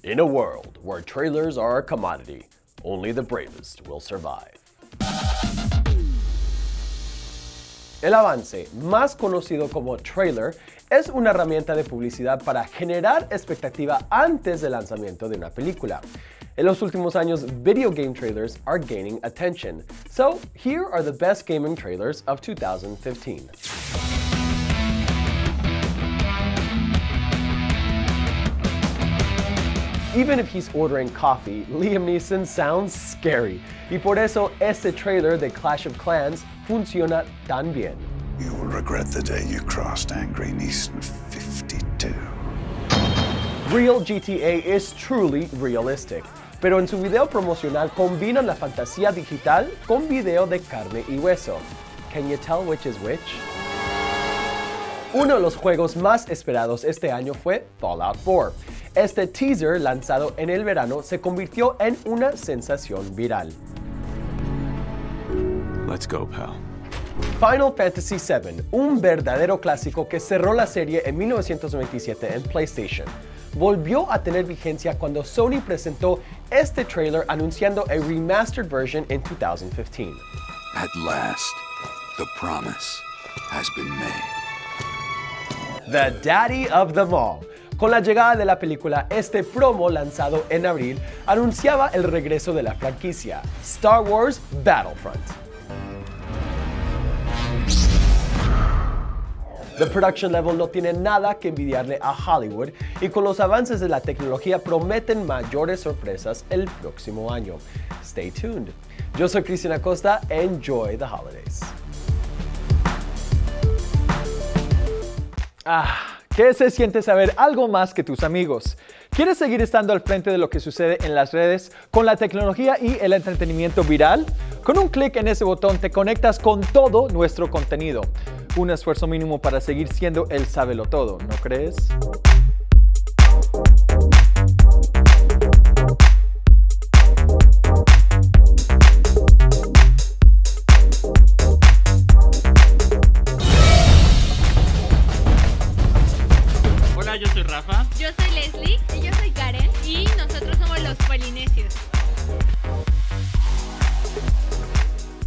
In a world where trailers are a commodity, only the bravest will survive. El avance, más conocido como trailer, es una herramienta de publicidad para generar expectativa antes del lanzamiento de una película. En los últimos años, video game trailers are gaining attention. So, here are the best gaming trailers of 2015. Even if he's ordering coffee, Liam Neeson sounds scary. Y por eso este trailer de Clash of Clans funciona tan bien. You will regret the day you crossed Angry Neeson 52. Real GTA is truly realistic, pero en su video promocional combinan la fantasía digital con video de carne y hueso. Can you tell which is which? Uno de los juegos más esperados este año fue Fallout 4. Este teaser, lanzado en el verano, se convirtió en una sensación viral. Let's go, pal. Final Fantasy VII, un verdadero clásico que cerró la serie en 1997 en PlayStation, volvió a tener vigencia cuando Sony presentó este trailer anunciando a remastered version en 2015. At last, the promise has been made. The Daddy of them all. Con la llegada de la película, este promo lanzado en abril anunciaba el regreso de la franquicia, Star Wars Battlefront. The production level no tiene nada que envidiarle a Hollywood y con los avances de la tecnología prometen mayores sorpresas el próximo año. Stay tuned. Yo soy Cristian Acosta. Enjoy the holidays. ¿Qué se siente saber algo más que tus amigos? ¿Quieres seguir estando al frente de lo que sucede en las redes con la tecnología y el entretenimiento viral? Con un clic en ese botón te conectas con todo nuestro contenido. Un esfuerzo mínimo para seguir siendo el sabelotodo, ¿no crees? Hola, yo soy Rafa. Yo soy Leslie. Y yo soy Karen. Y nosotros somos los Polinesios.